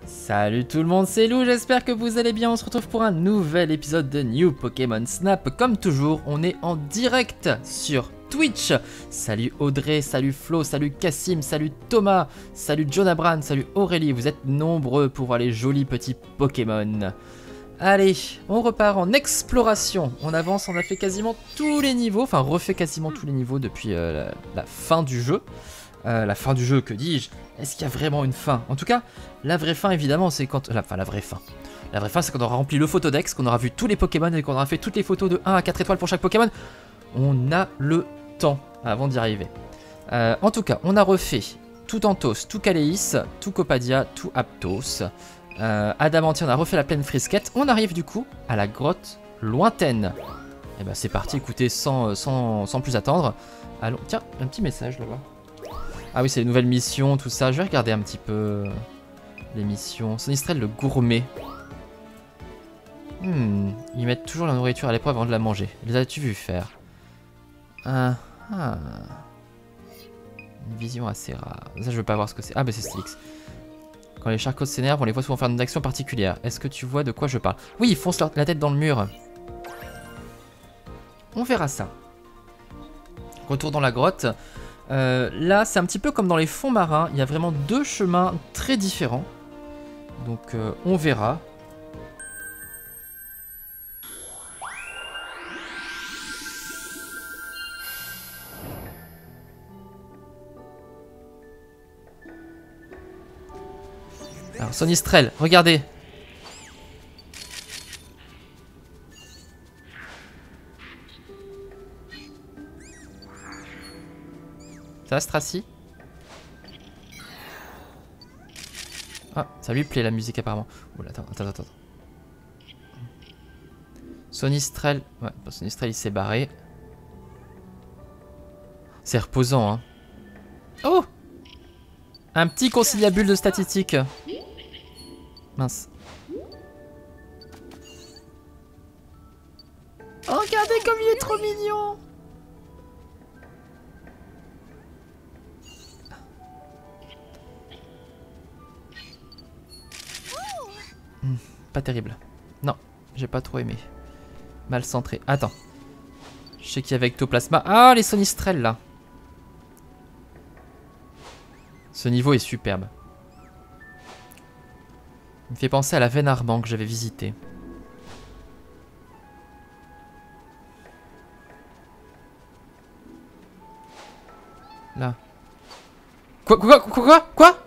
Salut tout le monde, c'est Lou, j'espère que vous allez bien. On se retrouve pour un nouvel épisode de New Pokémon Snap. Comme toujours, on est en direct sur Twitch. Salut Audrey, salut Flo, salut Cassim, salut Thomas, salut John Abran, salut Aurélie. Vous êtes nombreux pour voir les jolis petits Pokémon. Allez, on repart en exploration. On avance, on a fait quasiment tous les niveaux, enfin refait quasiment tous les niveaux depuis la fin du jeu. La fin du jeu, que dis-je? Est-ce qu'il y a vraiment une fin? En tout cas, la vraie fin, évidemment, c'est quand... Enfin, la vraie fin. La vraie fin, c'est quand on aura rempli le photodex, qu'on aura vu tous les Pokémon et qu'on aura fait toutes les photos de 1 à 4 étoiles pour chaque Pokémon. On a le temps avant d'y arriver. En tout cas, on a refait tout Anthos, tout Caléis, tout Copadia, tout Aptos. Adamantier, on a refait la plaine Frisquette. On arrive du coup à la grotte lointaine. Et ben c'est parti, écoutez, sans plus attendre. Allons, tiens, un petit message là-bas. Ah oui, c'est les nouvelles missions, tout ça. Je vais regarder un petit peu les missions. Sonistrel, le gourmet. Ils mettent toujours la nourriture à l'épreuve avant de la manger. Les as-tu vu faire? Une vision assez rare. Ça, je veux pas voir ce que c'est. Ah, bah c'est Stylix. Quand les charcots s'énervent, on les voit souvent faire une action particulière. Est-ce que tu vois de quoi je parle? Oui, ils foncent la tête dans le mur. On verra ça. Retour dans la grotte. Là, c'est un petit peu comme dans les fonds marins. Il y a vraiment deux chemins très différents. Donc, on verra. Alors, Sonistrel, regardez. Ça va, Stracy? Ah, ça lui plaît la musique apparemment. Oula, attends. Sonistrel. Ouais, Sonistrel il s'est barré. C'est reposant, hein. Oh! Un petit conciliabule de statistique. Mince. Oh, regardez comme il est trop mignon! Pas terrible. Non, j'ai pas trop aimé. Mal centré. Attends. Je sais qu'il y avait Ectoplasma. Ah, les Sonistrel là. Ce niveau est superbe. Il me fait penser à la veine Arban que j'avais visitée. Là. Quoi?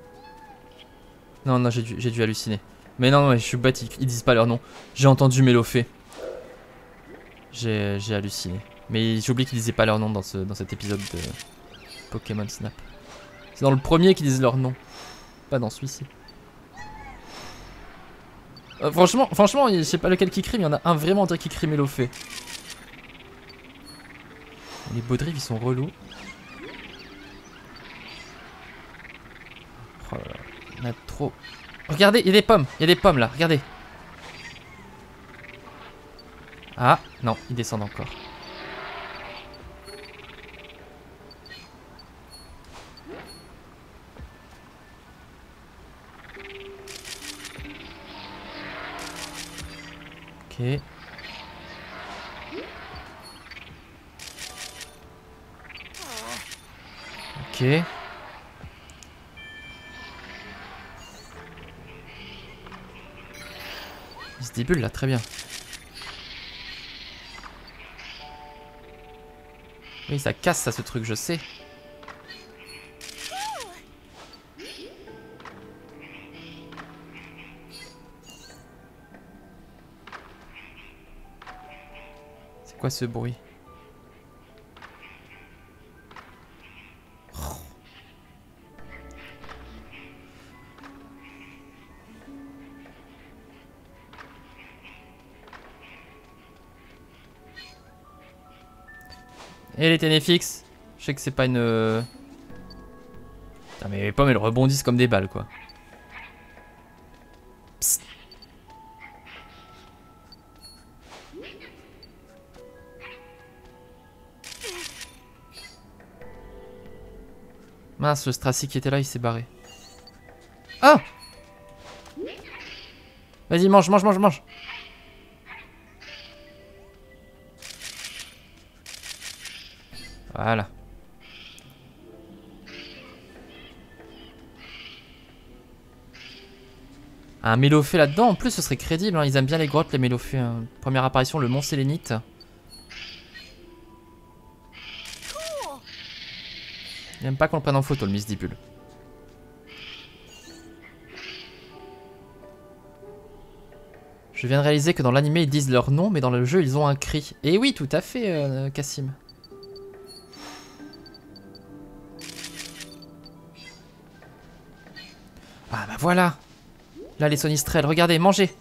Non, j'ai dû halluciner. Mais non, je suis bête, ils disent pas leur nom. J'ai entendu Mélofée. J'ai halluciné. Mais j'ai oublié qu'ils disaient pas leur nom dans cet épisode de Pokémon Snap. C'est dans le premier qu'ils disent leur nom. Pas dans celui-ci. Franchement, je sais pas lequel qui crie, mais il y en a un vraiment qui crie Mélofée. Les Baudrives, ils sont relous. Oh là là, il y en a trop. Regardez, il y a des pommes là, regardez. Ah, non, ils descendent encore. Ok. Ok. Il se débulle là, très bien. Oui, ça casse ça, ce truc, je sais. C'est quoi ce bruit? Et les Ténéfix, je sais que c'est pas une... Putain, mais les pommes elles rebondissent comme des balles quoi. Psst. Mince, le Stracy qui était là il s'est barré. Ah! Vas-y, mange, mange, mange, mange. Voilà. Un mélophée là-dedans, en plus ce serait crédible, hein. Ils aiment bien les grottes, les mélophées. Hein. Première apparition, le mont Sélénite. Il n'aime pas qu'on le prenne en photo, le Misdibule. Je viens de réaliser que dans l'animé ils disent leur nom, mais dans le jeu ils ont un cri. Et oui, tout à fait, Cassim. Ah bah voilà. Là les Sonistrel, regardez, mangez.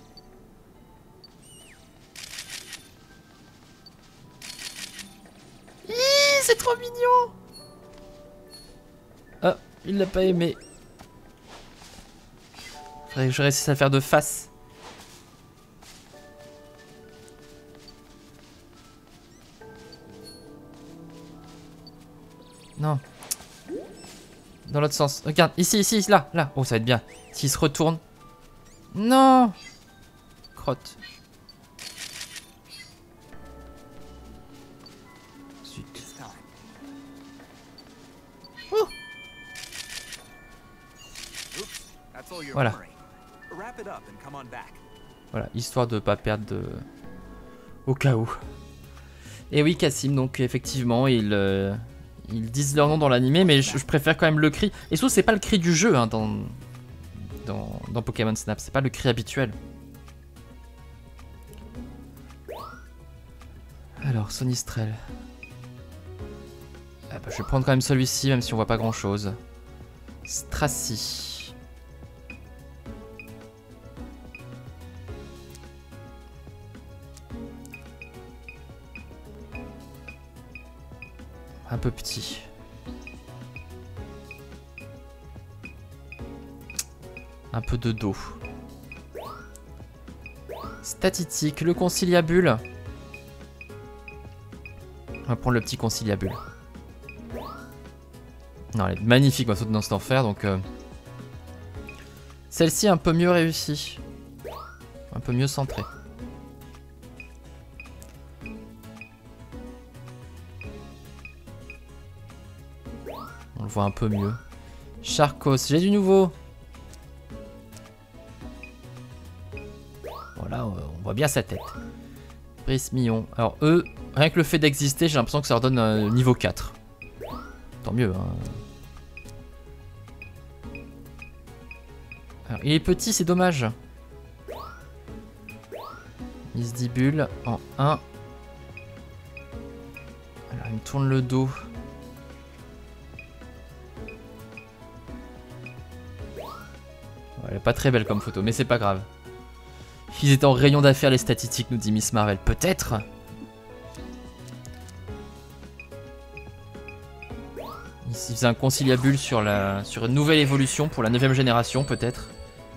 C'est trop mignon. Ah, il l'a pas aimé. Faudrait que je réussisse à le faire de face. Non. Dans l'autre sens. Regarde, ici, ici, là, là. Oh, ça va être bien. S'il se retourne. Non. Crotte. Zut. Oh. Voilà. Voilà, histoire de pas perdre de... Au cas où. Et oui, Cassim, donc effectivement, ils disent leur nom dans l'animé, mais je préfère quand même le cri. Et surtout, c'est pas le cri du jeu hein, dans Pokémon Snap, c'est pas le cri habituel. Alors, Sonistrel. Ah bah, je vais prendre quand même celui-ci, même si on voit pas grand-chose. Stracy. Un peu petit. Un peu de dos. Statitique, le conciliabule. On va prendre le petit conciliabule. Non, elle est magnifique dans cet enfer, donc... Celle-ci un peu mieux réussie. Un peu mieux centrée. On le voit un peu mieux. Charcos, j'ai du nouveau. Voilà, on voit bien sa tête. Prismillon. Alors eux, rien que le fait d'exister, j'ai l'impression que ça leur donne niveau 4. Tant mieux. Hein. Alors, il est petit, c'est dommage. Misdibule en 1. Alors il me tourne le dos. Elle est pas très belle comme photo, mais c'est pas grave. Ils étaient en rayon d'affaires les statistiques, nous dit Miss Marvel. Peut-être. Il faisait un conciliabule sur une nouvelle évolution pour la 9ème génération, peut-être.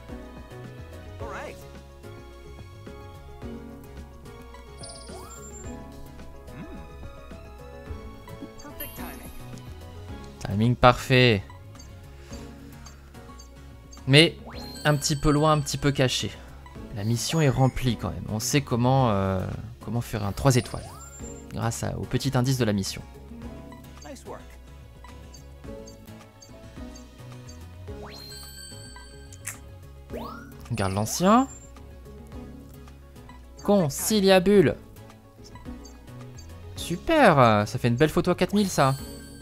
Timing parfait. Mais un petit peu loin, un petit peu caché. La mission est remplie quand même. On sait comment faire un 3 étoiles. Grâce au petit indice de la mission. On garde l'ancien. Conciliabule. Super, ça fait une belle photo à 4000 ça.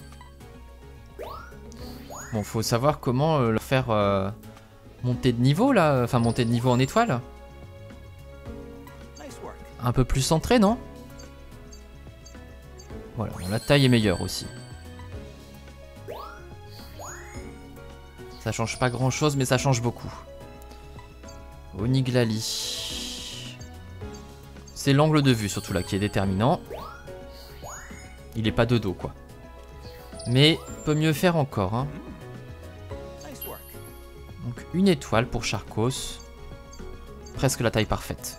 Bon, faut savoir comment le faire monter de niveau là. Enfin, monter de niveau en étoile. Un peu plus centré, non? Voilà, bon, la taille est meilleure aussi. Ça change pas grand chose, mais ça change beaucoup. Oniglali. C'est l'angle de vue surtout là qui est déterminant. Il est pas de dos quoi. Mais peut mieux faire encore. Hein. Donc une étoile pour Charcos. Presque la taille parfaite.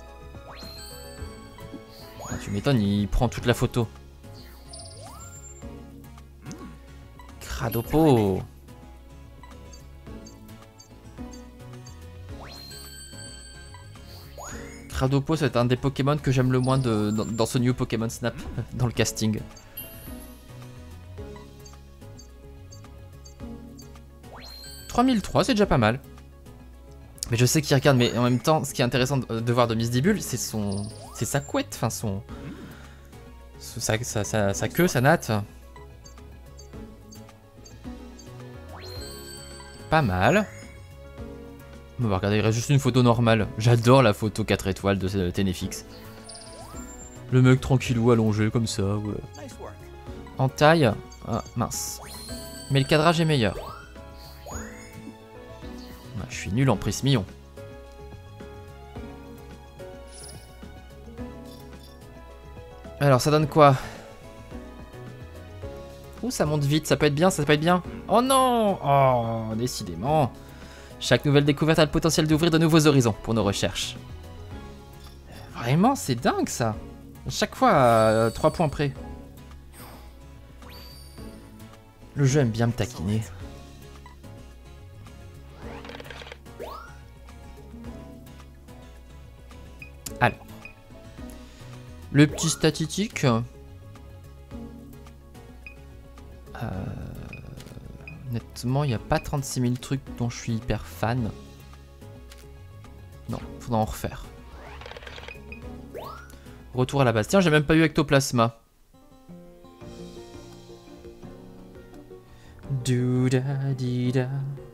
Ah, tu m'étonnes, il prend toute la photo. Cradopo. Stradopo, c'est un des Pokémon que j'aime le moins dans ce New Pokémon Snap, dans le casting. « 3003, c'est déjà pas mal. Mais je sais qu'il regarde, mais en même temps, ce qui est intéressant de voir de Misdibule, c'est sa couette, enfin sa queue, sa natte. Pas mal. On va regarder, il reste juste une photo normale. J'adore la photo 4 étoiles de Ténéfix. Le mec tranquillou allongé comme ça, ouais. En taille, ah mince. Mais le cadrage est meilleur. Ah, je suis nul en prismillon. Alors ça donne quoi? Ouh, ça monte vite, ça peut être bien, ça peut être bien. Oh non! Oh, décidément. Chaque nouvelle découverte a le potentiel d'ouvrir de nouveaux horizons pour nos recherches. Vraiment, c'est dingue ça. Chaque fois à 3 points près. Le jeu aime bien me taquiner. Alors. Le petit statistique. Honnêtement, il n'y a pas 36 000 trucs dont je suis hyper fan. Non, faudra en refaire. Retour à la base. Tiens, j'ai même pas eu Ectoplasma. Douda-dida.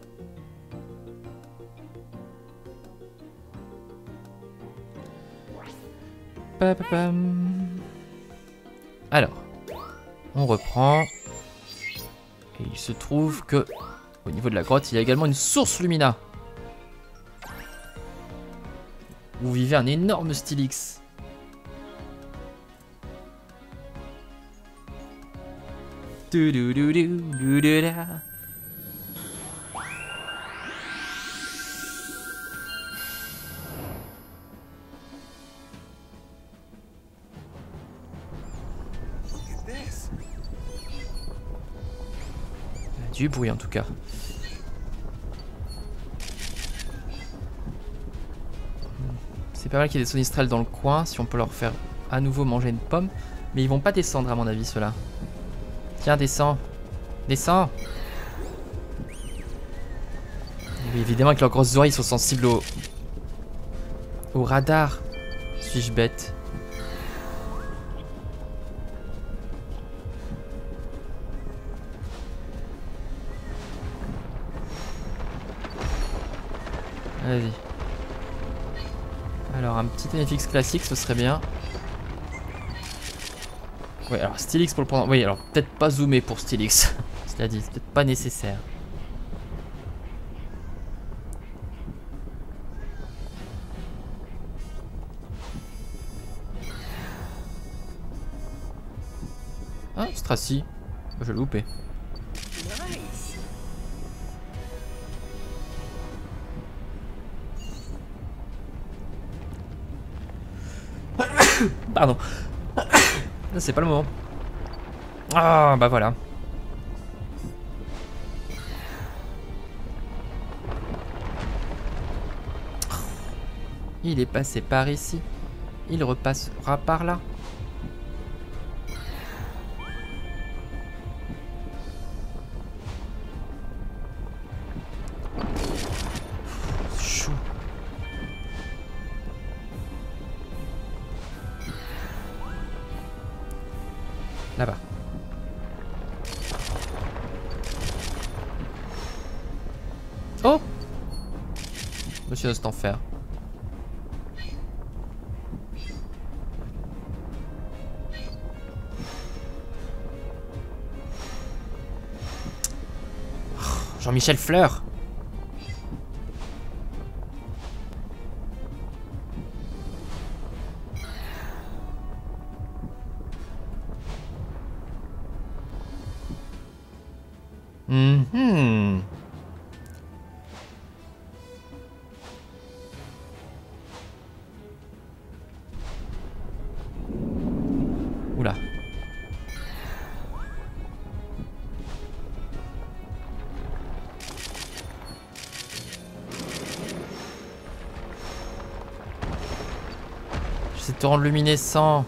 Alors, on reprend. Et il se trouve que, au niveau de la grotte, il y a également une source Lumina. Vous vivez un énorme Stylix. Du bruit en tout cas. C'est pas mal qu'il y ait des sonistrels dans le coin, si on peut leur faire à nouveau manger une pomme. Mais ils vont pas descendre à mon avis ceux-là. Tiens, descends. Descends. Et évidemment avec leurs grosses oreilles ils sont sensibles au radar. Suis-je bête? Vas-y. Alors un petit NFX classique ce serait bien. Ouais alors Stylix pour le prendre. Oui alors peut-être pas zoomer pour Stylix. Cela dit, c'est peut-être pas nécessaire. Ah, Stracy. Je l'ai loupé. Pardon. C'est pas le moment. Ah, bah voilà. Il est passé par ici. Il repassera par là. Chou. Là-bas. Oh! Monsieur cet enfer. Jean-Michel Fleur. Oula. J'essaie de te rendre luminescent.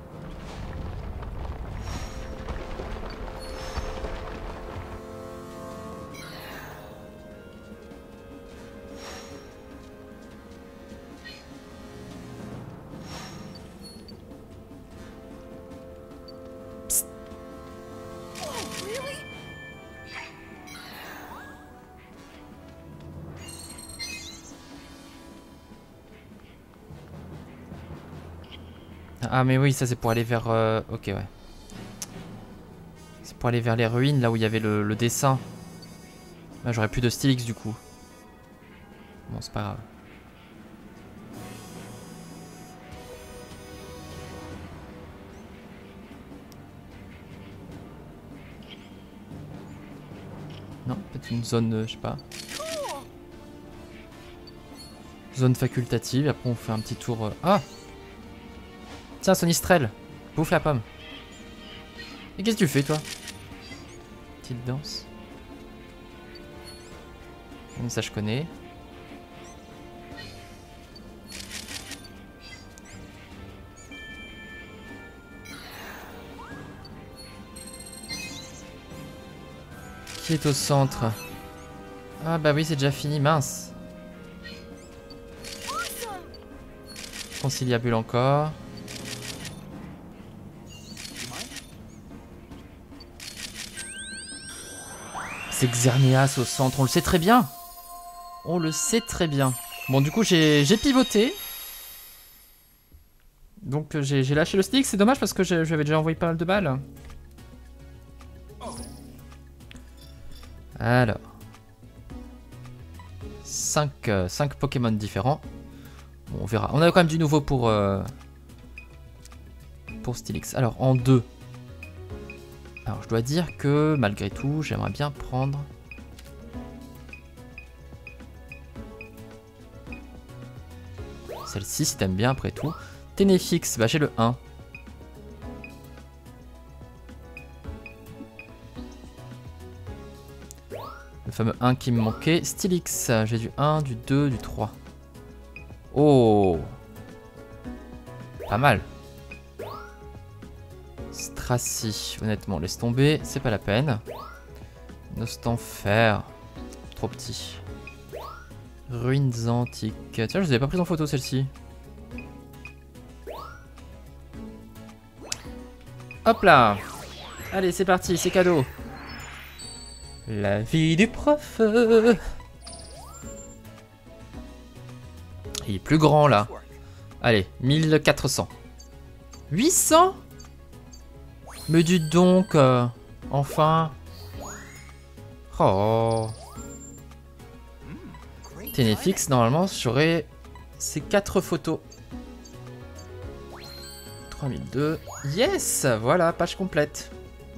Ah mais oui, ça c'est pour aller vers... Ok, ouais. C'est pour aller vers les ruines, là où il y avait le dessin. Là j'aurais plus de Stylix du coup. Bon, c'est pas grave. Non, peut-être une zone, je sais pas. Zone facultative, après on fait un petit tour... Ah! Tiens, Sonistrel, bouffe la pomme. Et qu'est-ce que tu fais, toi? Petite danse. Ça, je connais. Qui est au centre? Ah bah oui, c'est déjà fini, mince. Conciliabule encore. C'est Xerneas au centre, on le sait très bien. On le sait très bien. Bon, du coup, j'ai pivoté. Donc, j'ai lâché le stick. C'est dommage parce que j'avais déjà envoyé pas mal de balles. Alors. 5 Pokémon différents. Bon, on verra. On a quand même du nouveau pour Steelix. Alors, en 2. Alors, je dois dire que, malgré tout, j'aimerais bien prendre... Celle-ci, si t'aimes bien, après tout. Ténéfix, bah j'ai le 1. Le fameux 1 qui me manquait. Steelix, j'ai du 1, du 2, du 3. Oh! Pas mal. Stracy, honnêtement, laisse tomber, c'est pas la peine. Nostanfer, trop petit. Ruines antiques. Tiens, je les avais pas pris en photo celle-ci. Hop là! Allez, c'est parti, c'est cadeau. La vie du prof. Il est plus grand là. Allez, 1400. 800? Mais dites donc, enfin. Oh. Ténéfix, normalement, j'aurai ces 4 photos. 3002. Yes! Voilà, page complète.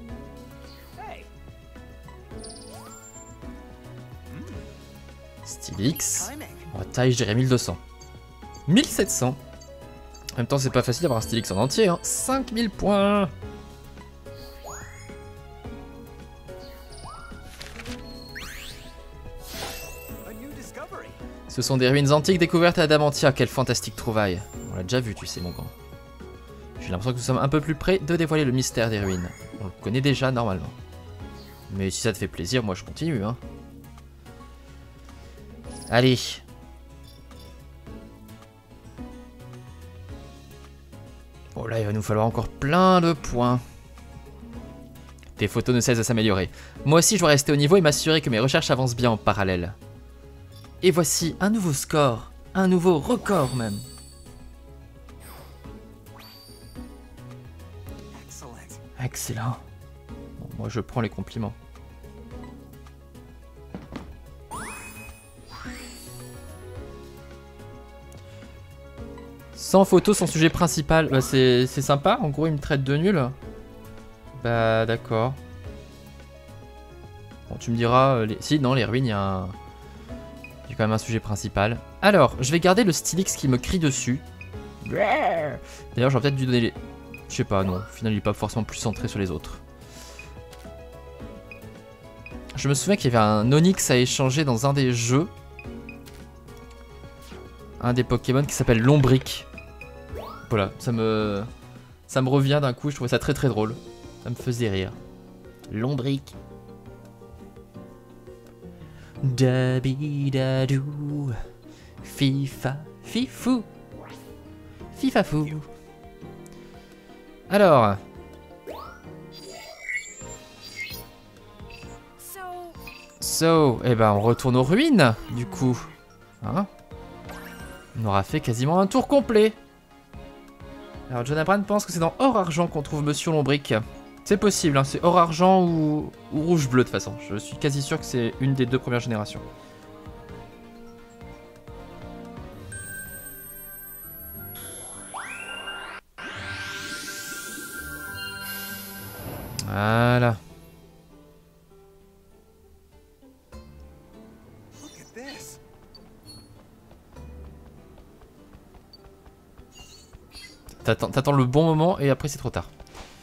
Steelix. En taille, je dirais 1200. 1700. En même temps, c'est pas facile d'avoir un Steelix en entier, hein. 5000 points. Ce sont des ruines antiques découvertes à Adamantia. Quelle fantastique trouvaille. On l'a déjà vu, tu sais, mon grand. J'ai l'impression que nous sommes un peu plus près de dévoiler le mystère des ruines. On le connaît déjà, normalement. Mais si ça te fait plaisir, moi je continue, hein. Allez. Bon, là, il va nous falloir encore plein de points. Tes photos ne cessent de s'améliorer. Moi aussi, je dois rester au niveau et m'assurer que mes recherches avancent bien en parallèle. Et voici un nouveau score. Un nouveau record, même. Excellent. Bon, moi, je prends les compliments. Sans photo, son sujet principal. Bah, c'est sympa. En gros, il me traite de nul. Bah, d'accord. Bon, tu me diras... Si, non, les ruines, il y a quand même un sujet principal. Alors, je vais garder le Steelix qui me crie dessus. D'ailleurs, j'aurais peut-être dû donner les... Je sais pas, non. Au final, il est pas forcément plus centré sur les autres. Je me souviens qu'il y avait un Onix à échanger dans un des jeux. Un des Pokémon qui s'appelle Lombric. Voilà, ça me revient d'un coup, je trouvais ça très très drôle. Ça me faisait rire. Lombric. Dabidadou. Fifa, fifou. Fifa fou. Alors. So, eh ben on retourne aux ruines, du coup. Hein? On aura fait quasiment un tour complet. Alors John Abran pense que c'est dans Or Argent qu'on trouve Monsieur Lombric. C'est possible, hein, c'est Or Argent ou Rouge Bleu de toute façon. Je suis quasi sûr que c'est une des deux premières générations. Voilà. T'attends le bon moment et après c'est trop tard.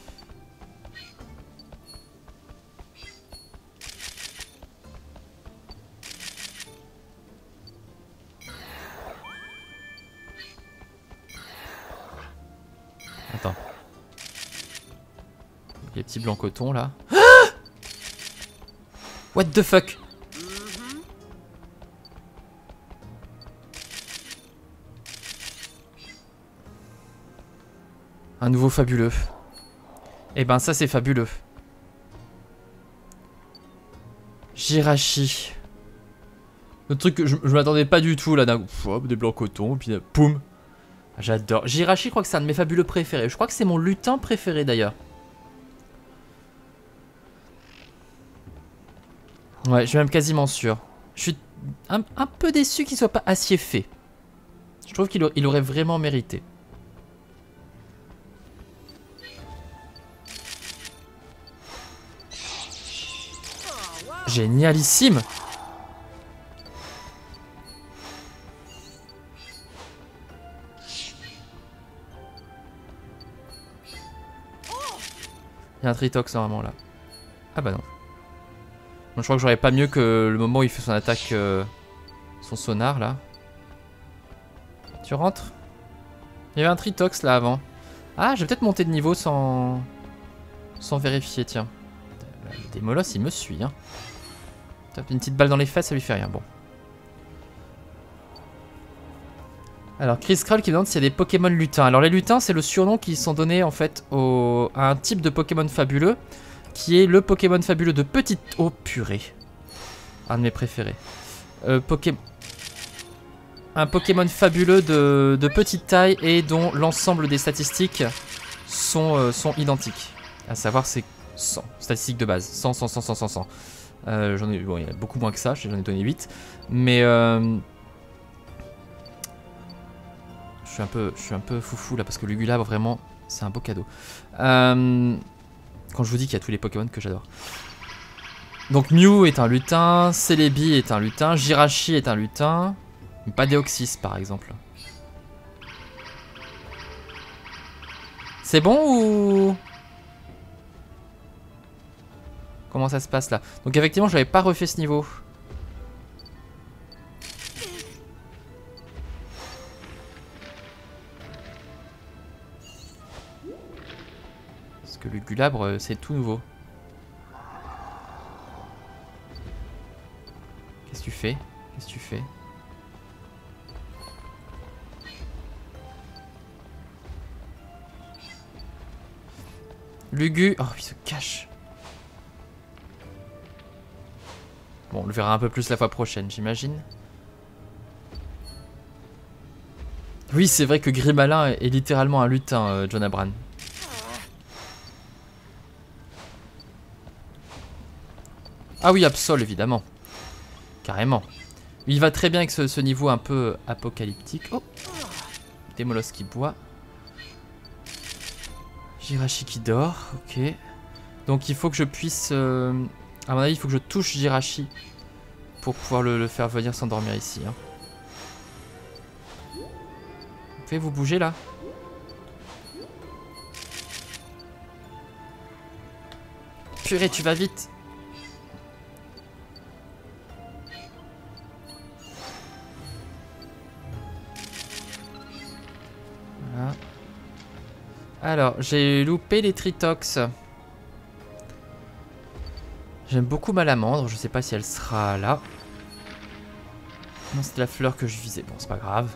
Attends. Les petits blancs coton là. Ah! What the fuck? Un nouveau fabuleux. Eh ben ça c'est fabuleux. Jirachi. Le truc que je m'attendais pas du tout là d'un coup. Des blancs coton, puis poum. J'adore. Jirachi, je crois que c'est un de mes fabuleux préférés. Je crois que c'est mon lutin préféré d'ailleurs. Ouais, je suis même quasiment sûr. Je suis un peu déçu qu'il soit pas acier fait. Je trouve qu'il aurait vraiment mérité. Génialissime. Il y a un Tritox normalement là. Ah bah non. Bon, je crois que j'aurais pas mieux que le moment où il fait son attaque, son sonar là. Tu rentres? Il y avait un Tritox là avant. Ah, je vais peut-être monter de niveau sans vérifier, tiens. Le Démolos il me suit hein. Tape une petite balle dans les fesses, ça lui fait rien, bon. Alors, Chris Krull qui me demande s'il y a des Pokémon lutins. Alors, les lutins, c'est le surnom qui sont donnés en fait à un type de Pokémon fabuleux qui est le Pokémon fabuleux de petite... Oh, purée. Un de mes préférés. Un Pokémon fabuleux de petite taille et dont l'ensemble des statistiques sont identiques. À savoir, c'est 100. Statistiques de base. 100, 100, 100, 100, 100, 100. J'en ai, bon, il y a beaucoup moins que ça, j'en ai donné 8. Mais je suis un peu foufou là parce que Lugulabre vraiment c'est un beau cadeau. Quand je vous dis qu'il y a tous les Pokémon que j'adore. Donc Mew est un lutin, Celebi est un lutin, Jirachi est un lutin, mais pas Deoxys par exemple. C'est bon ou... Comment ça se passe là? Donc effectivement je n'avais pas refait ce niveau. Parce que le Gulabre c'est tout nouveau. Qu'est-ce que tu fais? Qu'est-ce que tu fais? Lugu... Oh il se cache. Bon, on le verra un peu plus la fois prochaine, j'imagine. Oui, c'est vrai que Grimalin est littéralement un lutin, John Abran. Ah oui, Absol, évidemment. Carrément. Il va très bien avec ce niveau un peu apocalyptique. Oh, Démolos qui boit. Jirachi qui dort, ok. Donc il faut que je puisse... à mon avis, il faut que je touche Jirachi pour pouvoir le faire venir s'endormir ici. Hein. Vous pouvez vous bouger là? Purée, tu vas vite. Voilà. Alors, j'ai loupé les Tritox. J'aime beaucoup Malamandre, je sais pas si elle sera là. Non, c'est la fleur que je visais, bon c'est pas grave.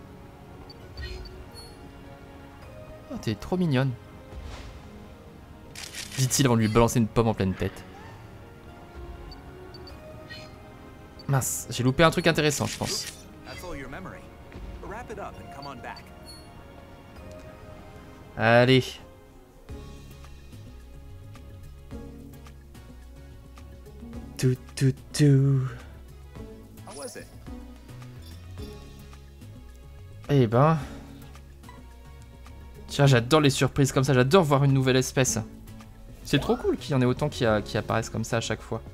Oh, t'es trop mignonne. Dit-il avant de lui balancer une pomme en pleine tête. Mince, j'ai loupé un truc intéressant je pense. Allez. Tout. Eh ben... Tiens, j'adore les surprises comme ça, j'adore voir une nouvelle espèce. C'est trop cool qu'il y en ait autant qui apparaissent comme ça à chaque fois.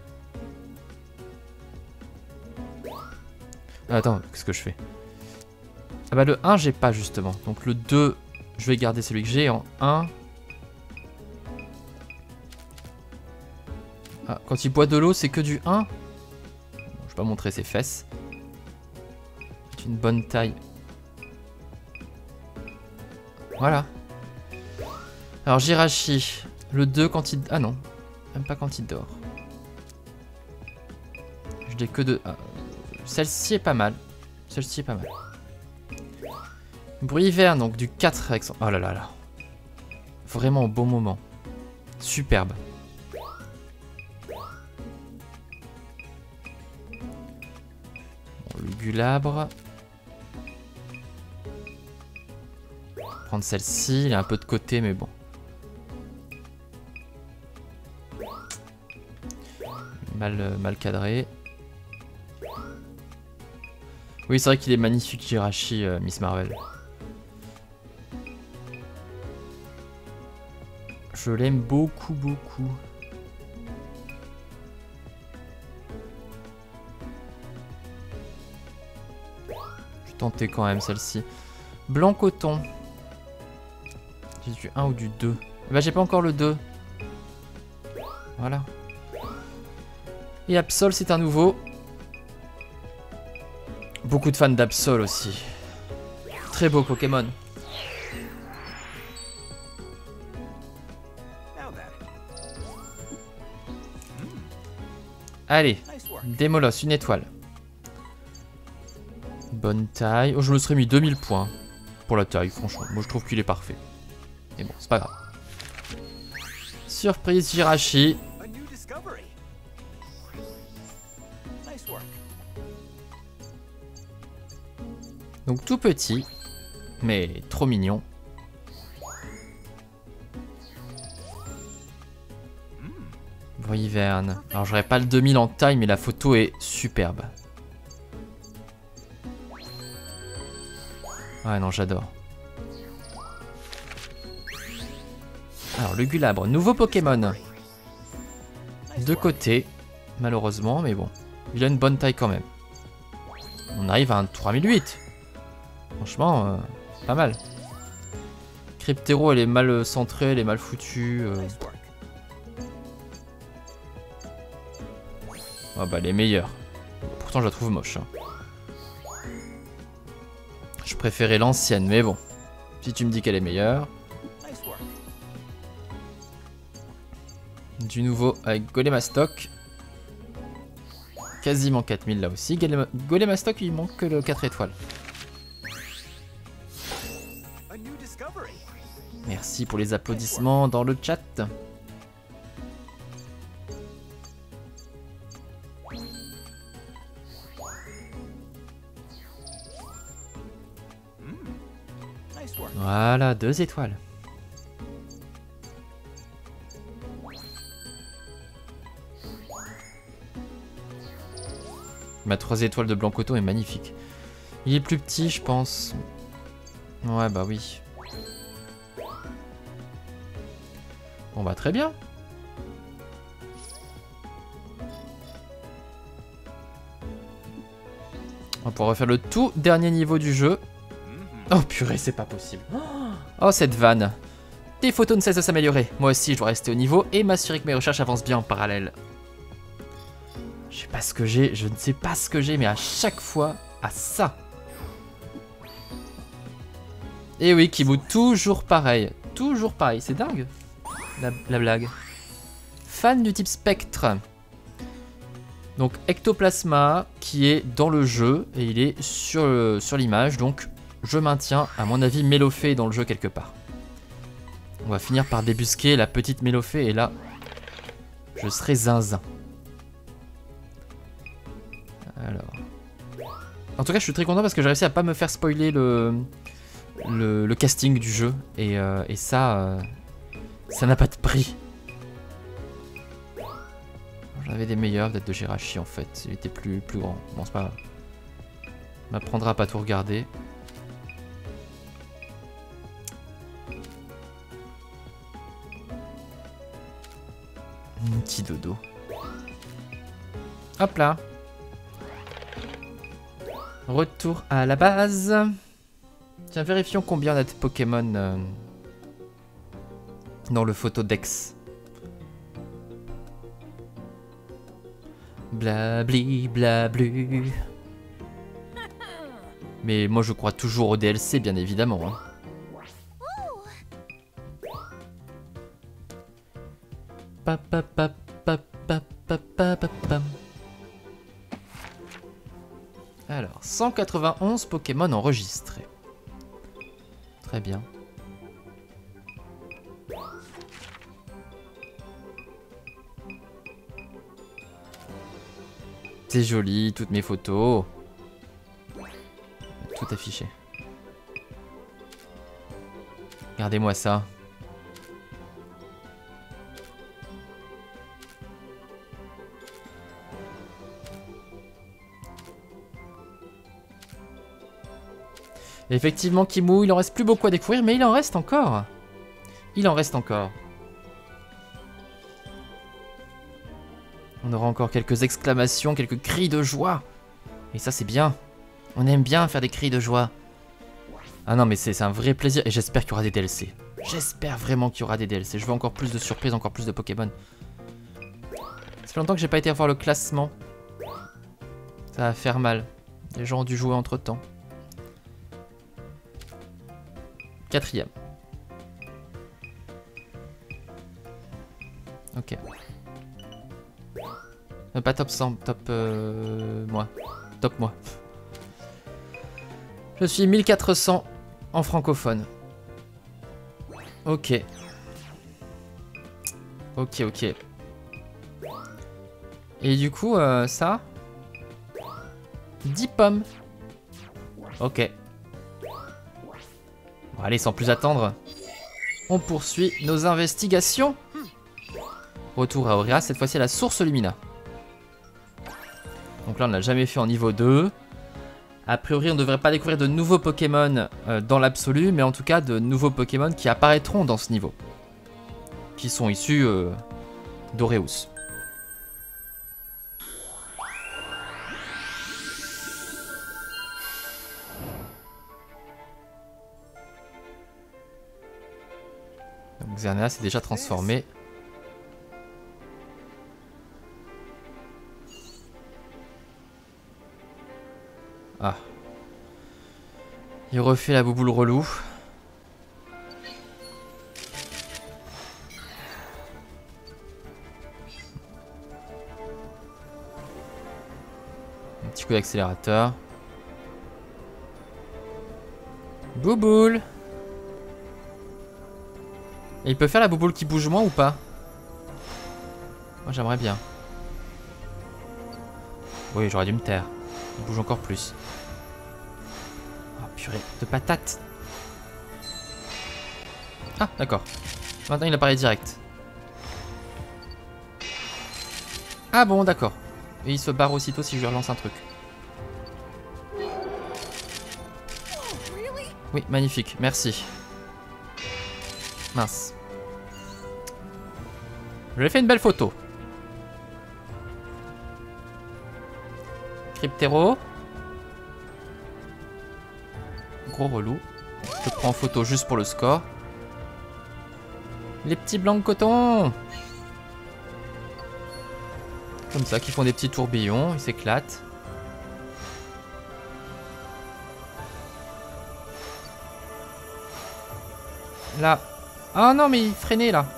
Attends, qu'est-ce que je fais? Ah bah le 1 j'ai pas justement, donc le 2 je vais garder celui que j'ai en 1. Ah, quand il boit de l'eau c'est que du 1. Bon, je vais pas montrer ses fesses. C'est une bonne taille. Voilà. Alors Jirachi, le 2 quand il... Ah non, même pas quand il dort. Je n'ai que 2... Ah, celle-ci est pas mal. Celle-ci est pas mal. Bruit vert, donc du 4 avec son... Oh là là là. Vraiment au bon moment. Superbe. Bon, le Gulabre. Prendre celle-ci, il est un peu de côté mais bon. Mal cadré. Oui c'est vrai qu'il est magnifique Jirachi, Miss Marvel. Je l'aime beaucoup. Je tentais quand même celle-ci. Blanc coton. J'ai du 1 ou du 2. Eh ben j'ai pas encore le 2. Voilà. Et Absol c'est un nouveau. Beaucoup de fans d'Absol aussi. Très beau Pokémon. Allez, Démolos, une étoile. Bonne taille. Oh, je me serais mis 2000 points pour la taille, franchement. Moi je trouve qu'il est parfait. Mais bon, c'est pas grave. Surprise Jirachi. Donc tout petit, mais trop mignon. Bruyverne. Alors j'aurais pas le 2000 en taille, mais la photo est superbe. Ouais non, j'adore. Alors le Gulabre, nouveau Pokémon. De côté, malheureusement, mais bon. Il a une bonne taille quand même. On arrive à un 3008. Franchement, pas mal. Cryptero, elle est mal centrée, elle est mal foutue. Oh bah elle est meilleure. Pourtant je la trouve moche. Hein. Je préférais l'ancienne, mais bon. Si tu me dis qu'elle est meilleure. Du nouveau avec Golemastoc. Quasiment 4000 là aussi. Golemastoc il manque que le 4 étoiles. Merci pour les applaudissements dans le chat. Voilà, 2 étoiles. Ma 3 étoiles de blanc coton est magnifique. Il est plus petit, je pense. Ouais, bah oui. Bon bah très bien. On va pouvoir refaire le tout dernier niveau du jeu. Oh purée, c'est pas possible. Oh cette vanne. Tes photos ne cessent de s'améliorer. Moi aussi je dois rester au niveau et m'assurer que mes recherches avancent bien en parallèle. Je sais pas ce que j'ai, je ne sais pas ce que j'ai, mais à chaque fois, à ça. Et oui, Kibu, toujours pareil. toujours pareil. C'est dingue, la blague. Fan du type spectre. Donc Ectoplasma qui est dans le jeu et il est sur l'image. Donc je maintiens, à mon avis, Mélofée dans le jeu quelque part. On va finir par débusquer la petite Mélofée et là, je serai zinzin. Alors. En tout cas, je suis très content parce que j'ai réussi à pas me faire spoiler le casting du jeu. Et ça, ça n'a pas de prix. J'en avais des meilleurs, peut-être de Jirachi en fait. Il était plus grand. Bon, c'est pas grave. On m'apprendra à pas tout regarder. Petit dodo. Hop là. Retour à la base. Tiens, vérifions combien on a de Pokémon dans le photodex. Blabli, blablu. Mais moi je crois toujours au DLC, bien évidemment. Hein. Alors, 191 Pokémon enregistrés. Très bien. C'est joli, toutes mes photos. Tout affiché. Regardez-moi ça. Effectivement, Kimou, il en reste plus beaucoup à découvrir, mais il en reste encore. Il en reste encore. On aura encore quelques exclamations, quelques cris de joie. Et ça, c'est bien. On aime bien faire des cris de joie. Ah non, mais c'est un vrai plaisir. Et j'espère qu'il y aura des DLC. J'espère vraiment qu'il y aura des DLC. Je veux encore plus de surprises, encore plus de Pokémon. Ça fait longtemps que j'ai pas été voir le classement. Ça va faire mal. Les gens ont dû jouer entre temps. 4ème. Ok. Pas top 100, top moi. Top moi. Je suis 1400 en francophone. Ok. Ok, ok. Et du coup, ça 10 pommes. Ok. Bon, allez, sans plus attendre, on poursuit nos investigations. Retour à Auréa, cette fois-ci à la source Lumina. Donc là, on l'a jamais fait en niveau 2. A priori, on ne devrait pas découvrir de nouveaux Pokémon dans l'absolu, mais en tout cas de nouveaux Pokémon qui apparaîtront dans ce niveau. Qui sont issus d'Auréus. Donc Xerneas s'est déjà transformé. Ah. Il refait la bouboule relou. Un petit coup d'accélérateur. Bouboule. Et il peut faire la bouboule qui bouge moins ou pas? Moi j'aimerais bien. Oui, j'aurais dû me taire. Il bouge encore plus. Oh purée, de patates. Ah, d'accord. Maintenant il apparaît direct. Ah bon, d'accord. Et il se barre aussitôt si je lui relance un truc. Oui, magnifique, merci. Mince. Je lui ai fait une belle photo. Cryptero. Gros relou. Je te prends en photo juste pour le score. Les petits blancs de coton. Comme ça, qui font des petits tourbillons. Ils s'éclatent. Là. Ah non, mais il freinait là.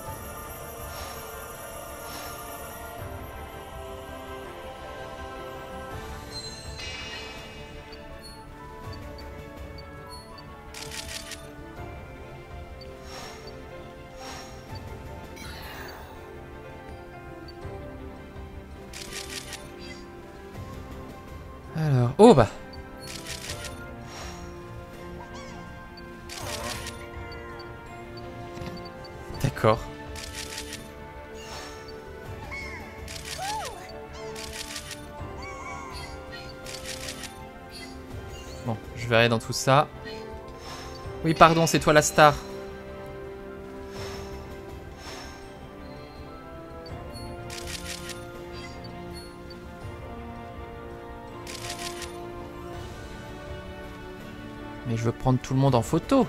Alors, oh bah. D'accord. Bon, je verrai dans tout ça. Oui, pardon, c'est toi la star. Mais je veux prendre tout le monde en photo.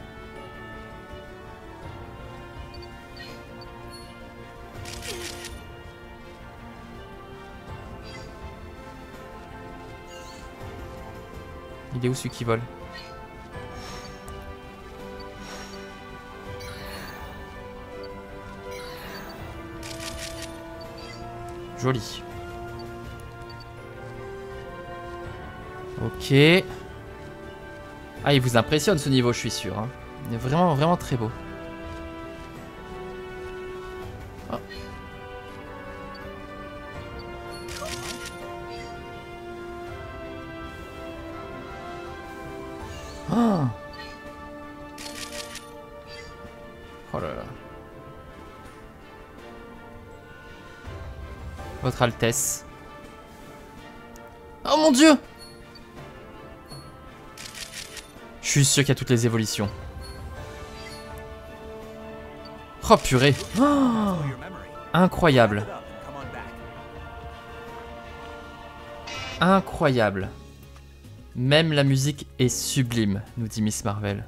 Il est où celui qui vole? Joli. Ok. Ah, il vous impressionne ce niveau, je suis sûr. Hein. Il est vraiment, vraiment très beau. Oh. Oh. Oh là là. Votre Altesse. Oh mon Dieu! Je suis sûr qu'il y a toutes les évolutions. Oh purée. Oh, incroyable. Incroyable. Même la musique est sublime, nous dit Miss Marvel.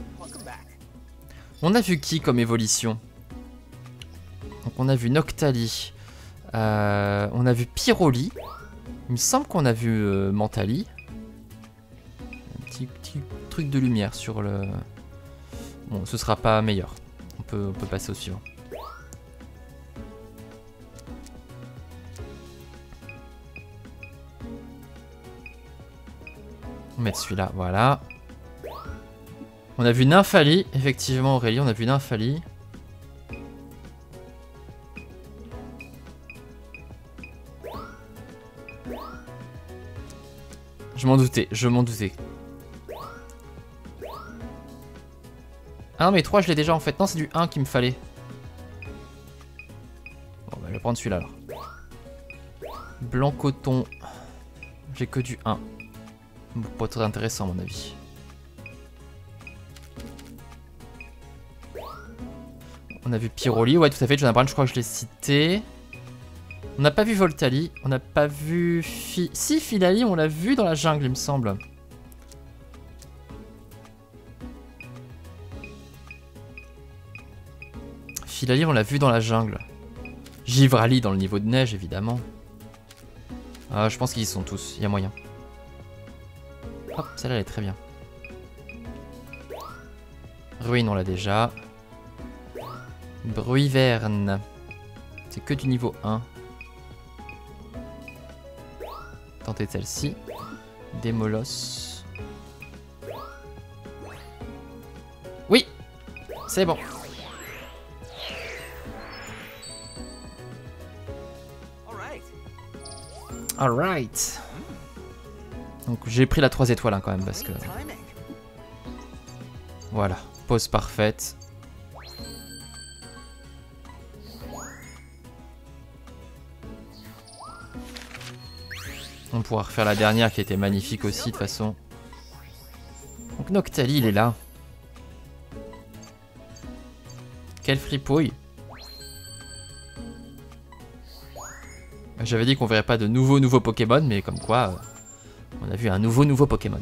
On a vu qui comme évolution? Donc on a vu Noctali. On a vu Pyroli. Il me semble qu'on a vu Mentali. Un petit truc de lumière sur le... Bon, ce sera pas meilleur. On peut passer au suivant. On va mettre celui-là, voilà. On a vu Nymphali, effectivement Aurélie, on a vu Nymphali. Je m'en doutais, je m'en doutais. Ah non mais 3 je l'ai déjà en fait, non c'est du 1 qu'il me fallait. Bon bah je vais prendre celui-là alors. Blanc coton. J'ai que du 1. Pas très intéressant à mon avis. On a vu Pyroli, ouais tout à fait, Jonah Brown je crois que je l'ai cité. On n'a pas vu Voltali, on n'a pas vu... Si, Filali, on l'a vu dans la jungle, il me semble. Filali, on l'a vu dans la jungle. Givrali dans le niveau de neige, évidemment. Ah, je pense qu'ils y sont tous, il y a moyen. Hop, celle-là, elle est très bien. Ruine, on l'a déjà. Bruiverne. C'est que du niveau 1. Tenter celle-ci. Démolos. Oui, c'est bon. Alright. Donc j'ai pris la 3 étoiles hein, quand même parce que... Voilà, pose parfaite. On pourra refaire la dernière qui était magnifique aussi de toute façon. Donc Noctali il est là. Quelle fripouille. J'avais dit qu'on verrait pas de nouveaux Pokémon, mais comme quoi, on a vu un nouveau Pokémon.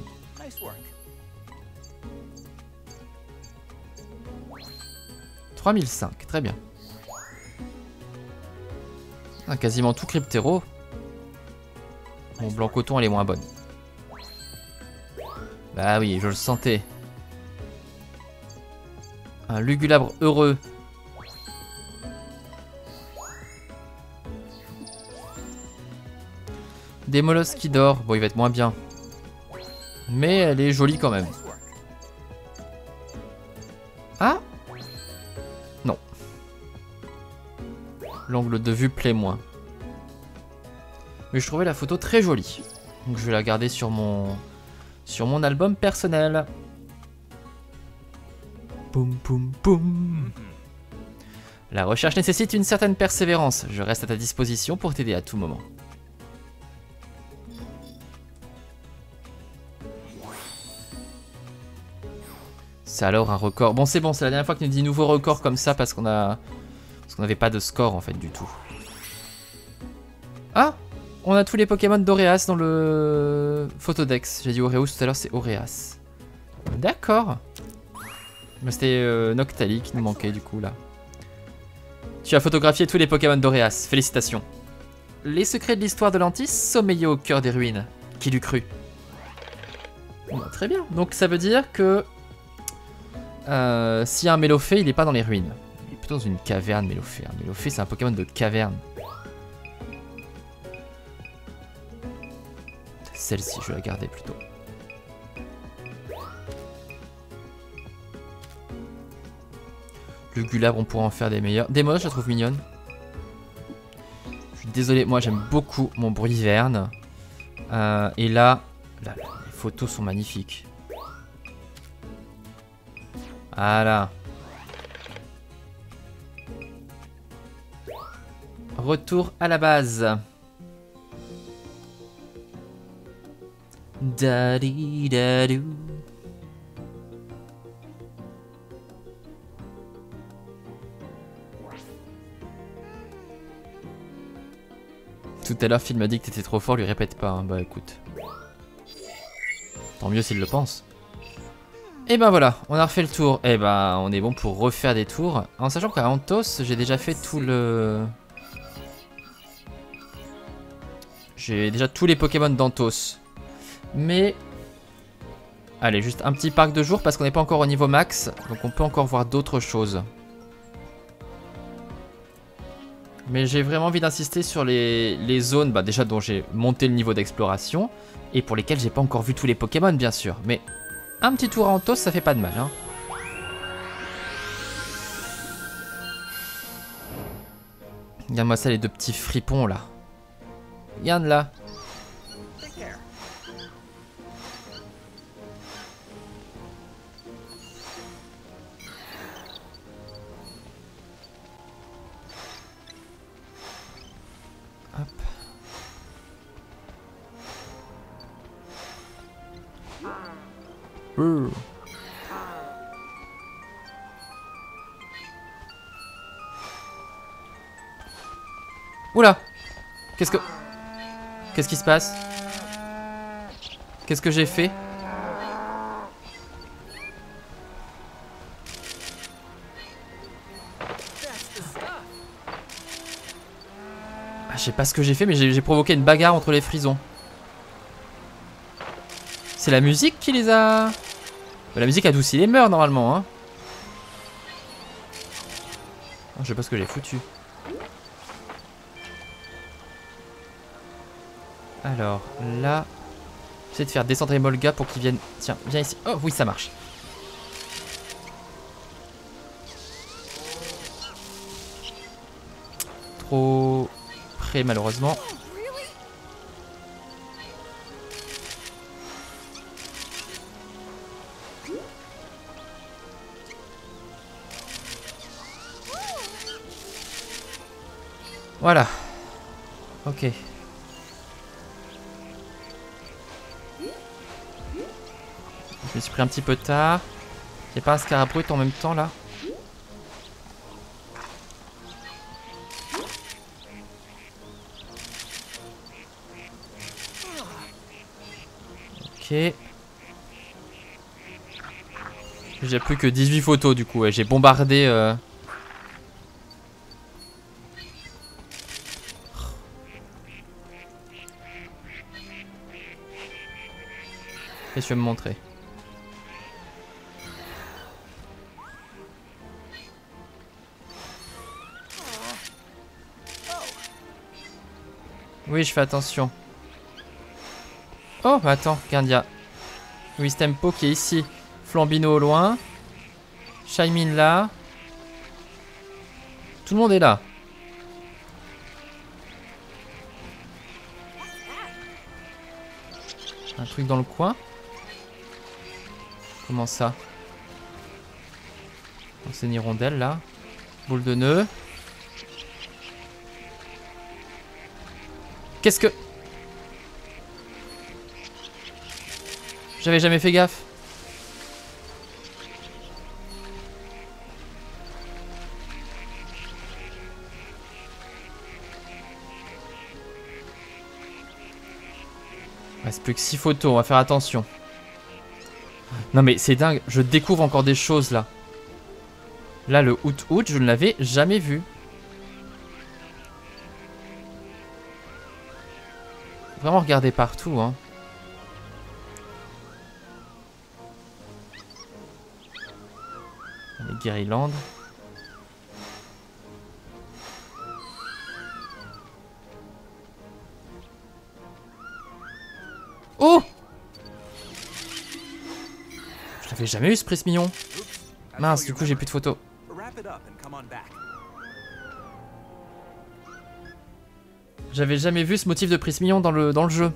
3005, très bien. Ah, quasiment tout Cryptero. Bon, Blanc Coton, elle est moins bonne. Bah oui, je le sentais. Un Lugulabre heureux. Des molosses qui dort. Bon, il va être moins bien. Mais elle est jolie quand même. Ah? Non. L'angle de vue plaît moins. Mais je trouvais la photo très jolie. Donc je vais la garder sur mon album personnel. Poum poum poum. La recherche nécessite une certaine persévérance. Je reste à ta disposition pour t'aider à tout moment. C'est alors un record. Bon, c'est la dernière fois qu'il nous dit nouveau record comme ça parce qu'on n'avait pas de score en fait du tout. Ah, on a tous les Pokémon d'Auréas dans le Photodex. J'ai dit Auréus tout à l'heure, c'est Auréas. D'accord. C'était Noctali qui nous manquait du coup là. Tu as photographié tous les Pokémon d'Auréas. Félicitations. Les secrets de l'histoire de Lantis sommeillaient au cœur des ruines. Qui l'eût cru? Bon, très bien. Donc ça veut dire que s'il y a un Mélophée, il n'est pas dans les ruines. Il est plutôt dans une caverne, Mélophée. Un Mélophée, c'est un Pokémon de caverne. Celle-ci, je vais la garder plutôt. Le Gulabre, on pourra en faire des meilleurs. Des moches, je la trouve mignonne. Je suis désolé, moi j'aime beaucoup mon Bruyverne. Et là, les photos sont magnifiques. Voilà. Retour à la base. Da-di-da-dou. Tout à l'heure, Phil m'a dit que t'étais trop fort, lui répète pas. Hein. Bah écoute. Tant mieux s'il le pense. Et ben voilà, on a refait le tour. Et ben on est bon pour refaire des tours. En sachant qu'à Anthos, j'ai déjà fait tout le... J'ai déjà tous les Pokémon d'Anthos. Mais... Allez, juste un petit parc de jour parce qu'on n'est pas encore au niveau max. Donc on peut encore voir d'autres choses. Mais j'ai vraiment envie d'insister sur les zones bah, déjà dont j'ai monté le niveau d'exploration. Et pour lesquelles j'ai pas encore vu tous les Pokémon bien sûr. Mais un petit tour à Anthos, ça fait pas de mal. Hein. Regarde-moi ça les deux petits fripons là. Regarde là. Hop. Oula! Qu'est-ce qui se passe? Qu'est-ce que j'ai fait? Ah, je sais pas ce que j'ai fait, mais j'ai provoqué une bagarre entre les frisons. C'est la musique qui les a... La musique adoucit les mœurs normalement, hein. Oh, je sais pas ce que j'ai foutu. Alors, là... J'essaie de faire descendre Emolga pour qu'il vienne... Tiens, viens ici. Oh, oui, ça marche. Trop près, malheureusement. Voilà. Ok. Je me suis pris un petit peu tard. Il n'y a pas un Scarabruit en même temps là? Ok. J'ai plus que 18 photos du coup. Ouais. J'ai bombardé... Qu'est-ce que tu veux me montrer? Oui, je fais attention. Oh, attends, regarde, il y a Wistempo qui est ici. Flambino au loin. Shaimin là. Tout le monde est là. Un truc dans le coin. Comment ça? C'est une hirondelle là. Boule de nœud. Qu'est-ce que... J'avais jamais fait gaffe. Il reste plus que 6 photos, on va faire attention. Non mais c'est dingue, je découvre encore des choses là. Là le out, je ne l'avais jamais vu. Vraiment regarder partout hein. Les Guerryland. Oh! Je l'avais jamais eu ce presse mignon. Mince, du coup j'ai plus de photos. J'avais jamais vu ce motif de presse mignon dans le jeu.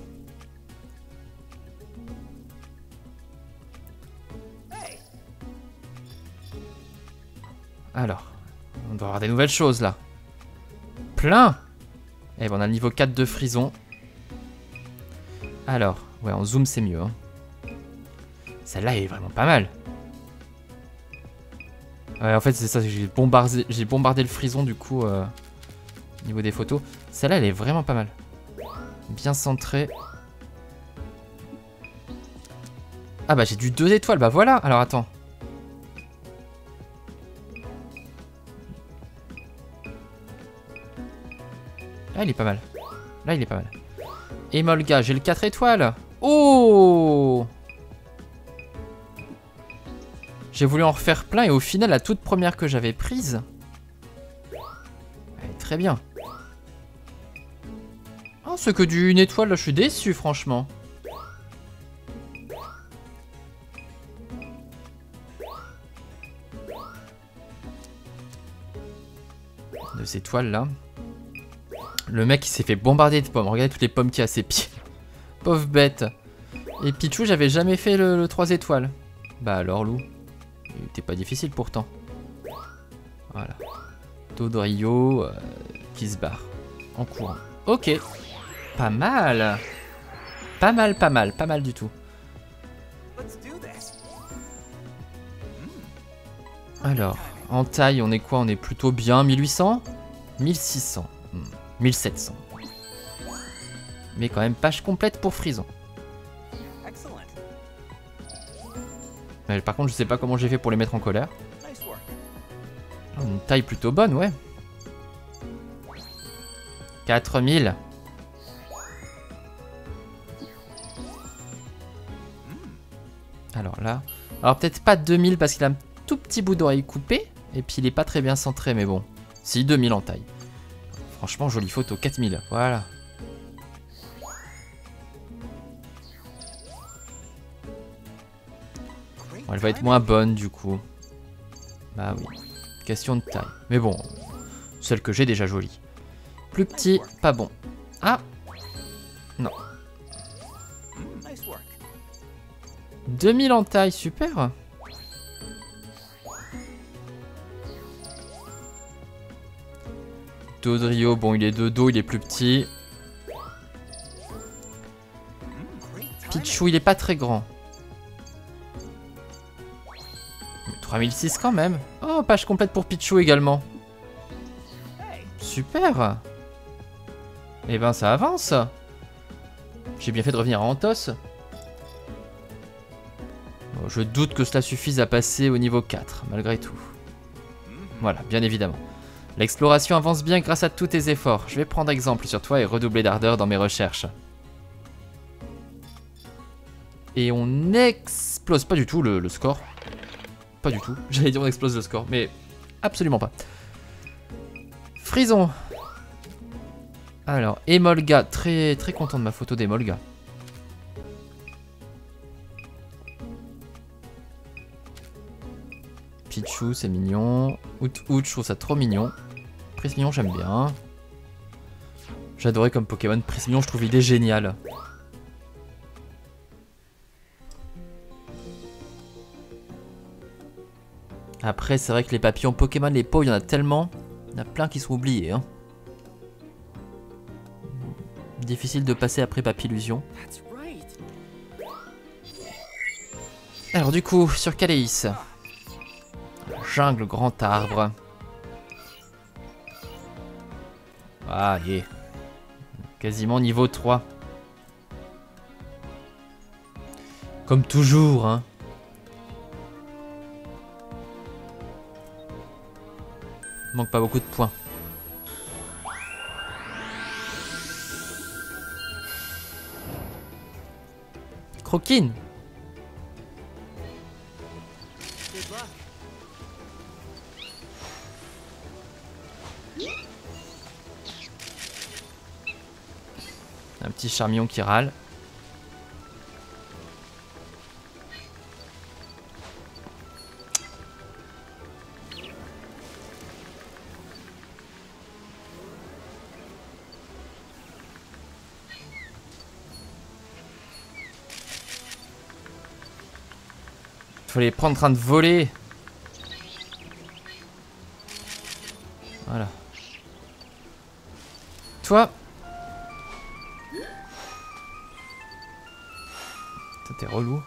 Alors, on doit avoir des nouvelles choses là. Plein! Eh ben on a le niveau 4 de frison. Alors, ouais en zoom c'est mieux hein. Celle-là est vraiment pas mal. Ouais en fait c'est ça, j'ai bombardé le frison du coup au niveau des photos. Celle-là elle est vraiment pas mal. Bien centrée. Ah bah j'ai du 2 étoiles, bah voilà. Alors attends. Là il est pas mal. Là il est pas mal. Emolga, j'ai le 4 étoiles. Oh! J'ai voulu en refaire plein et au final la toute première que j'avais prise, elle est très bien. Oh c'est que du 1 étoile là, je suis déçu franchement. 2 étoiles là. Le mec il s'est fait bombarder de pommes. Regardez toutes les pommes qu'il y a à ses pieds. Pauvre bête. Et Pichou j'avais jamais fait le 3 étoiles. Bah alors Lou. Il était pas difficile pourtant. Voilà. Dodrio qui se barre. En courant. Ok. Pas mal. Pas mal, pas mal. Pas mal du tout. Alors, en taille on est quoi? On est plutôt bien. 1800 1600 1700. Mais quand même page complète pour frison. Mais par contre je sais pas comment j'ai fait pour les mettre en colère. Une taille plutôt bonne ouais. 4000. Alors là. Alors peut-être pas 2000 parce qu'il a un tout petit bout d'oreille coupé. Et puis il est pas très bien centré mais bon. Si 2000 en taille. Franchement jolie photo. 4000. Voilà. Bon, elle va être moins bonne du coup. Bah oui. Question de taille. Mais bon. Celle que j'ai déjà jolie. Plus petit, pas bon. Ah! Non. 2000 en taille, super! Dodrio, bon il est de dos, il est plus petit. Pichou, il est pas très grand. 3006 quand même. Oh, page complète pour Pichou également. Super! Eh ben ça avance. J'ai bien fait de revenir à Anthos. Bon, je doute que cela suffise à passer au niveau 4, malgré tout. Voilà, bien évidemment. L'exploration avance bien grâce à tous tes efforts. Je vais prendre exemple sur toi et redoubler d'ardeur dans mes recherches. Et on explose pas du tout le score. Pas du tout. J'allais dire on explose le score, mais absolument pas. Frison. Alors, Emolga, très très content de ma photo d'Emolga. Pichu, c'est mignon. Out, je trouve ça trop mignon. Prismillon, j'aime bien. J'adorais comme Pokémon. Prismillon, je trouve l'idée géniale. Après, c'est vrai que les papillons Pokémon, les pots, il y en a tellement. Il y en a plein qui sont oubliés. Hein. Difficile de passer après Papillusion. Alors du coup, sur Caléis. Jungle, grand arbre. Ah, yeah. Quasiment niveau 3. Comme toujours, hein. Manque pas beaucoup de points. Croquine. Un petit Charmillon qui râle. Faut les prendre en train de voler. Voilà. Toi. T'es relou.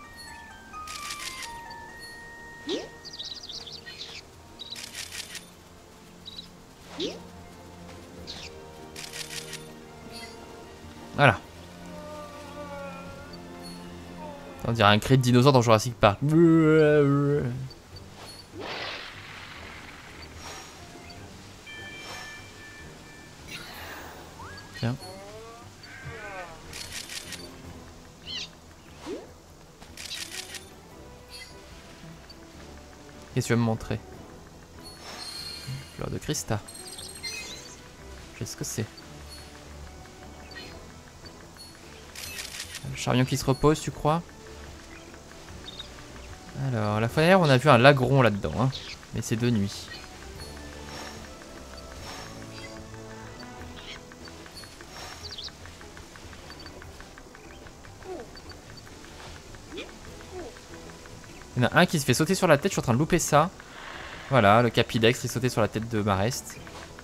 Voilà. On dirait un cri de dinosaure dans Jurassic Park. Tiens. Qu'est-ce que tu vas me montrer? Fleur de Christa. Je sais ce que c'est. Le Charmillon qui se repose, tu crois? Alors, la fois dernière, on a vu un lagron là-dedans, hein. Mais c'est de nuit. Il y en a un qui se fait sauter sur la tête, je suis en train de louper ça. Voilà, le Capidex qui sautait sur la tête de Marest.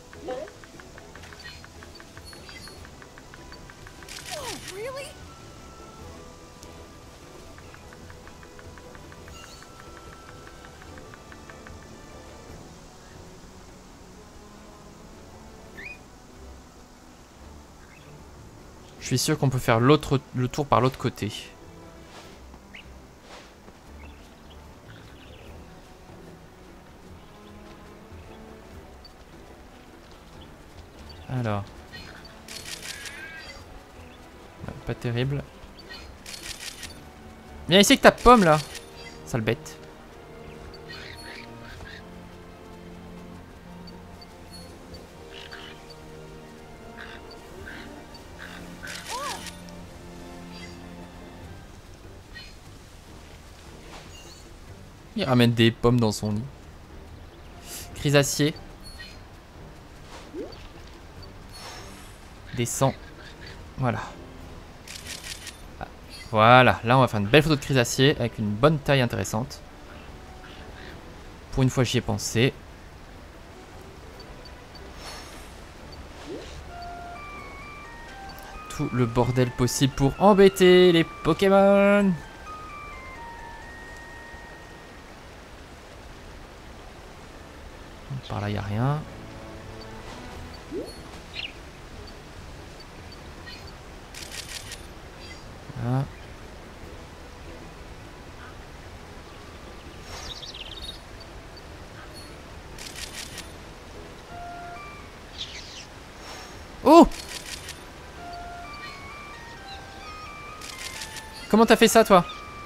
Je suis sûr qu'on peut faire le tour par l'autre côté. Alors. Ouais, pas terrible. Viens ici avec ta pomme là. Sale bête. Il ramène des pommes dans son lit. Chrysacier. Descend. Voilà. Ah, voilà. Là, on va faire une belle photo de Chrysacier avec une bonne taille intéressante. Pour une fois, j'y ai pensé. Tout le bordel possible pour embêter les Pokémon. Par là, il n'y a rien. Voilà. Oh! Comment t'as fait ça, toi?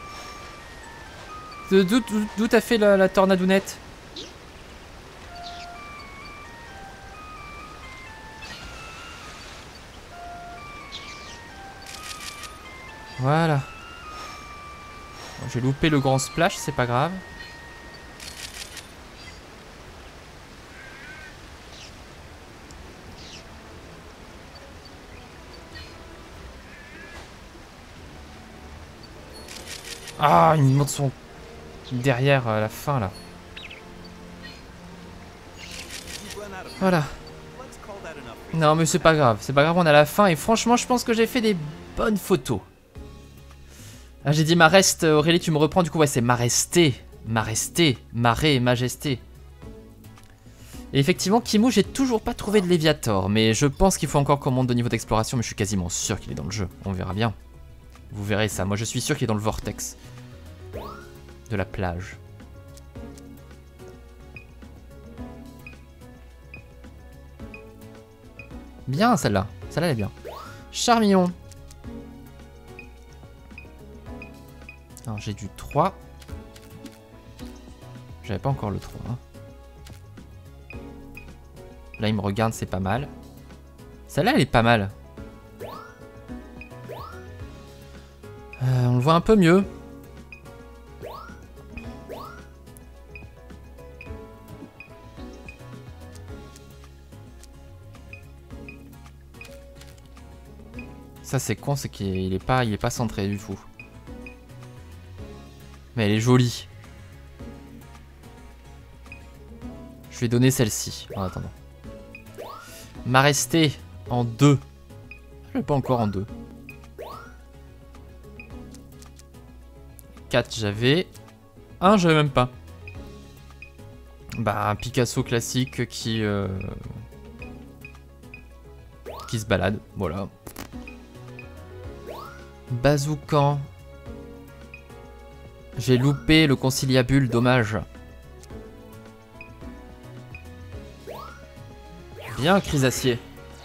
D'où t'as fait la tornadounette? Voilà. Bon, j'ai loupé le grand splash, c'est pas grave. Ah, il me montre son... derrière la fin, là. Voilà. Non, mais c'est pas grave. C'est pas grave, on a la fin. Et franchement, je pense que j'ai fait des bonnes photos. Ah, j'ai dit Marest. Aurélie, tu me reprends. Du coup, ouais, c'est Maresté. Maresté. Marée, majesté. Et effectivement, Kimu, j'ai toujours pas trouvé de Léviator. Mais je pense qu'il faut encore qu'on monte de niveau d'exploration. Mais je suis quasiment sûr qu'il est dans le jeu. On verra bien. Vous verrez ça. Moi, je suis sûr qu'il est dans le vortex de la plage. Bien, celle-là. Celle-là, elle est bien. Charmillon. Alors, j'ai du 3. J'avais pas encore le 3. Hein. Là, il me regarde, c'est pas mal. Celle-là, elle est pas mal. On le voit un peu mieux. Ça, c'est con, c'est qu'il est pas centré du tout. Mais elle est jolie. Je vais donner celle-ci en attendant. Maresté en 2. Je l'ai pas encore en 2. 4 j'avais. 1 j'avais même pas. Bah un Picasso classique qui se balade. Voilà. Bazoukan. J'ai loupé le conciliabule, dommage. Bien, Chrysacier.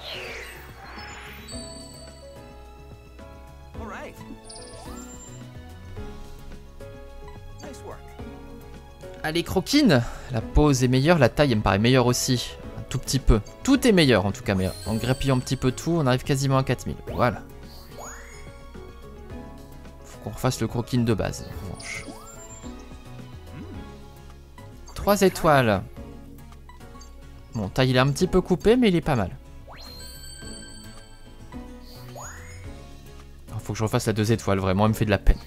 Allez, Croquine. La pose est meilleure, la taille elle me paraît meilleure aussi. Un tout petit peu. Tout est meilleur en tout cas, mais en grappillant un petit peu tout, on arrive quasiment à 4000. Voilà. Faut qu'on refasse le Croquine de base, en revanche. 3 étoiles. Bon, taille il est un petit peu coupé, mais il est pas mal. Faut que je refasse la 2 étoiles, vraiment, il me fait de la peine.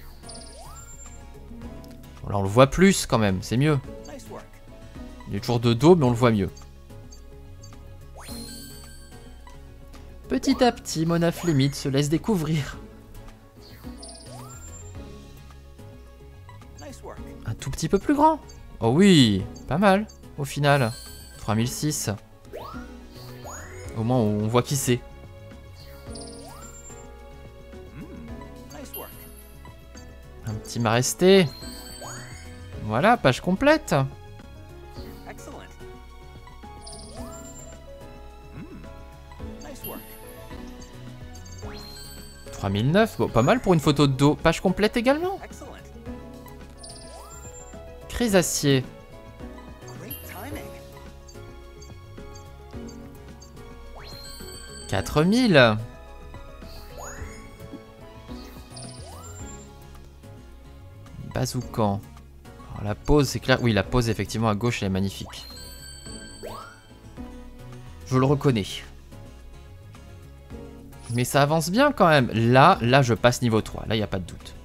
Bon, là, on le voit plus quand même, c'est mieux. Il est toujours de dos, mais on le voit mieux. Petit à petit, Mona Flémite se laisse découvrir. Un tout petit peu plus grand. Oh oui, pas mal, au final. 3006. Au moins, on voit qui c'est. Un petit Maresté. Voilà, page complète. 3009, bon, pas mal pour une photo de dos. Page complète également. Chrysacier. 4000. Bazoukan. Alors, la pose, c'est clair. Oui, la pose, effectivement, à gauche, elle est magnifique. Je le reconnais. Mais ça avance bien quand même. Là, je passe niveau 3. Là, il n'y a pas de doute.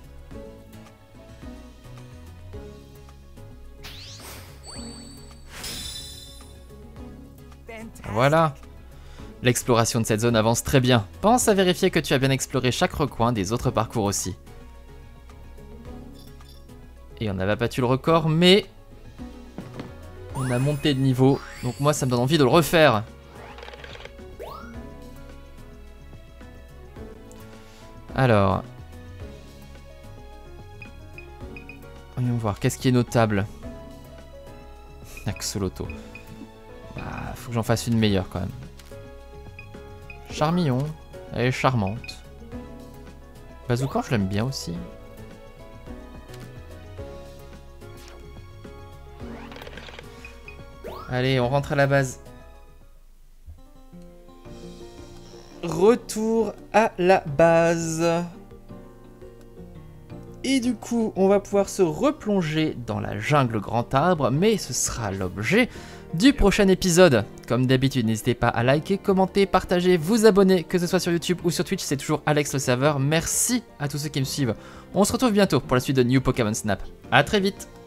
Voilà. L'exploration de cette zone avance très bien. Pense à vérifier que tu as bien exploré chaque recoin des autres parcours aussi. Et on n'avait pas battu le record, mais on a monté de niveau. Donc moi, ça me donne envie de le refaire. Alors. Voyons voir, qu'est-ce qui est notable? Axolotl. Bah, faut que j'en fasse une meilleure quand même. Charmillon, elle est charmante. Bazookan, je l'aime bien aussi. Allez, on rentre à la base. Retour à la base. Et du coup, on va pouvoir se replonger dans la jungle grand arbre, mais ce sera l'objet du prochain épisode. Comme d'habitude, n'hésitez pas à liker, commenter, partager, vous abonner, que ce soit sur YouTube ou sur Twitch, c'est toujours Alex le serveur. Merci à tous ceux qui me suivent. On se retrouve bientôt pour la suite de New Pokémon Snap. A très vite.